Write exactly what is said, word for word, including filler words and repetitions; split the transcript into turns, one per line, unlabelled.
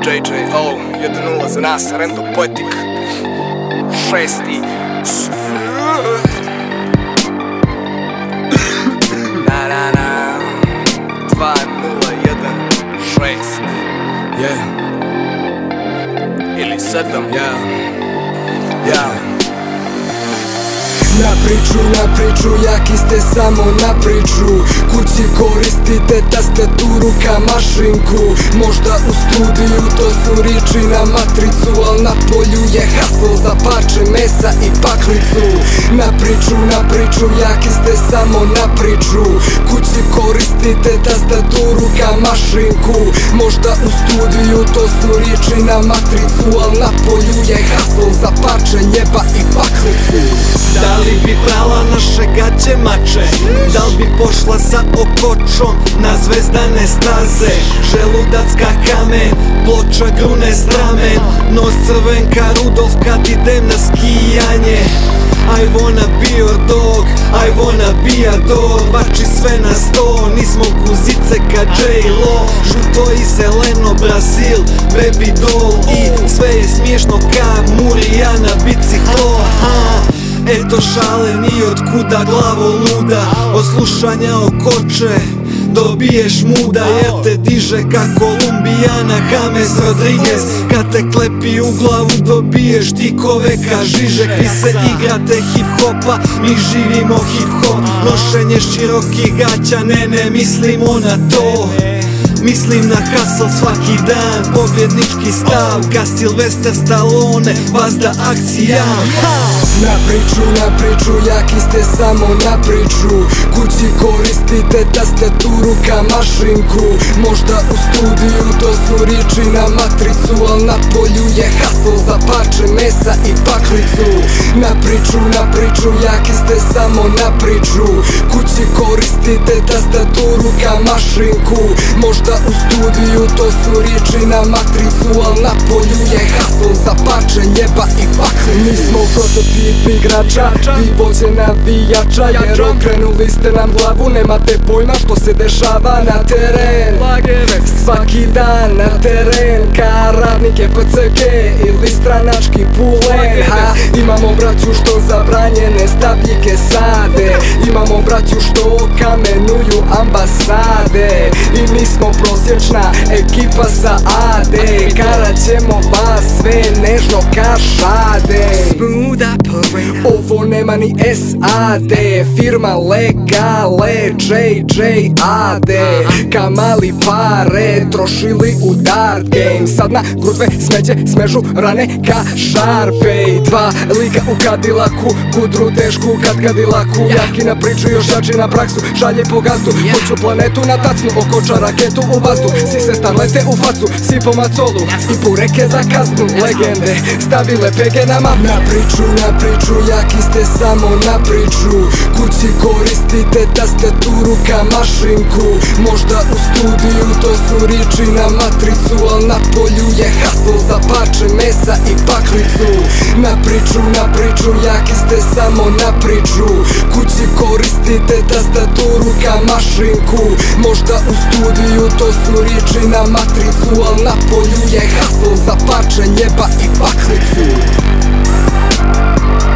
J J O, jedan nula za nas, Random Poetic Šesti Na na na Dva nula jedan šest Yeah Ili sedam Yeah Yeah
Na priču, na priču, jaki ste samo na priču. Kući koristite tastaturu ka mašinku. Možda u studiju to su riči na matricu, al na polju je hustle za parče mesa i paklicu. Na priču, na priču, jaki ste samo na priču. Kući koristite tastaturu ka mašinku. Možda u studiju to su riči na matricu, al na polju je hustle za parče njeba i paklicu.
Da li bi prala naše gaće mače? Da li bi pošla sa okočom na zvezdane staze? Želudac ka kamen, ploča grune stramen, nos crven ka Rudolf kad idem na skijanje. I wanna be your dog, I wanna be a dog. Bači sve na sto, nismo kuzice ka J-Lo. Žuto i zeleno Brazil, baby doll. I sve je smiješno ka Murija na biciklo. Eto šale ni od kuda, glavo luda. Od slušanja okoče dobiješ muda, jer te diže ka Kolumbijana James Rodriguez. Kad te klepi u glavu dobiješ tikove ka Žižek. Vi se igrate hip-hopa, mi živimo hip-hop. Nošenje širokih gaća, ne ne mislimo na to. Mislim na hustle svaki dan, pobjednički stav ka Sylvester Stallone, vazda akcija.
Na priču, na priču, jaki ste samo na priču. Kući koristite tastaturu ka mašinku. Možda u studiju to su riči na matricu, al na polju je hustle za parče mesa i paklicu. Na priču, na priču, jaki ste samo na priču. Kući koristite tastaturu ka mašinku. Možda u studiju to su riči na matricu, al na polju je hustle za parče njeba i paklicu. Mi smo prototip igrača, vi vođe navijača, jer okrenuli ste nam glavu, nemate pojma što se dešava na teren. Svaki dan na teren, ka radnike P C G ili stranački pulen. Ha, imamo braću što zabranjene stabljike sade, imamo braću što kamenuju ambasade. I mi smo prosječna ekipa sa A D, karat ćemo vas sve nežno ka šade. Ovo nema ni S A D, firma legale, J J A D. Kamali pare trošili u dart game, sad na grudve smeđe smežu rane ka Šarpej. Dva lika u Cadillacu, kudru tešku kad Cadillacu. Jaki na priču, još jači na praksu, šalje po gazdu. Hoću planetu na tacnu, okoča raketu u vazdu. Svi se stan lete u facu, svi po macolu i pureke za kaznu. Legende stavile pege na mapu. Na priču, na priču, jaki ste samo na priču. Kući koristite tastaturu ka mašinku. Možda u studiju to su riči na matricu, al na polju je hustle za parče mesa i paklicu. Na priču, na priču, jaki ste samo na priču. Kući koristite tastaturu ka mašinku. Možda u studiju to su riči na matricu, al na polju je hustle za parče njeba i paklicu.